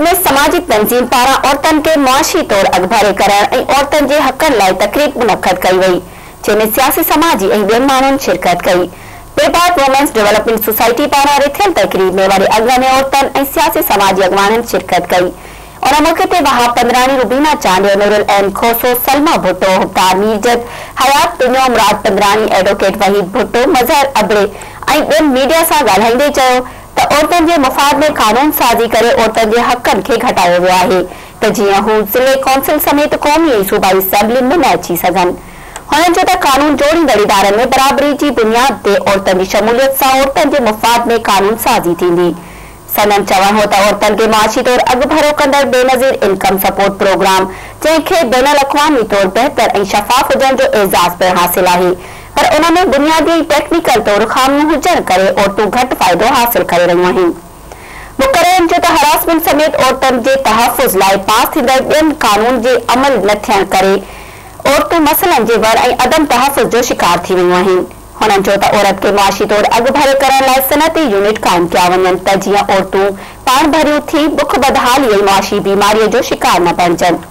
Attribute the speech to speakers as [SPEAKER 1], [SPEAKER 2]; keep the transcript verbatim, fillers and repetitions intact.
[SPEAKER 1] सूरत में समाजी तंजीम पारा औरतन के मुआशी तौर अगभरे करण और औरतन के हकन लाइ तकरीब मुनक़द कई वई, जंहिंमें सियासी समाजी और ॿियनि माण्हुनि शिरकत कई। बेबाद वुमेन्स डेवलपमेंट सोसाइटी पारा रिथियल तकरीब में वरी अगवाने औरतन और सियासी समाजी अगवाननि शिरकत कई। और मौके ते वहाब पंद्रानी, रुबीना चांडियो, नूरुल ऐन खोसो, सलमा भुट्टो, हुफ्तार मीरजत, हयात पिन्यो, मुराद पंद्रानी, एडवोकेट वहीद भुट्टो, मज़हर अबड़े और ॿियनि मीडिया से ॻाल्हाईंदे चयो त औरतन के मुफ़ाद में कानून साज़ी करे औरतन के हक़न के घटायो वियो आहे त जीअं हू ज़िले कौंसिल समेत क़ौमी ऐं सूबाई असेंबली में न अची सघनि। हुननि चयो त कानून जोड़ींदड़ इदारनि में बराबरी की बुनियाद ते औरतन की शमूलियत सां औरतन के मुफ़ाद में कानून साज़ी थींदी। सनन चवण हो त औरतन के माशी तौर अगभरो कंदड़ बेनज़ीर इनकम सपोर्ट प्रोग्राम जंहिंखे बैनुल अक़वामी तौर बेहतर ऐं शफ़ाफ़ हुजण जो एज़ाज़ पिणु हासिल आहे, पर उनमें बुनियादी ऐं टेक्निकल तौर ख़ामियूं हुजण करे औरतूं घटि फ़ाइदो हासिल करे रहियूं आहिनि। मुक़ररनि जो त हरासमेंट समेत औरतन के तहफ़ुज़ लाइ पास थींदड़ ॿियनि कानून जे अमल न थियण करे औरतूं मसइलनि जे वर ऐं अदम तहफ़ुज़ जो शिकार थी वियूं आहिनि। हुननि चयो त औरत के मुआशी तौर अगभरे करण लाइ सनती यूनिट क़ाइम कया वञनि त जीअं औरतूं पाण भरियूं थी बुख बदहाली ऐं मुआशी बीमारीअ जो शिकार न बणजनि।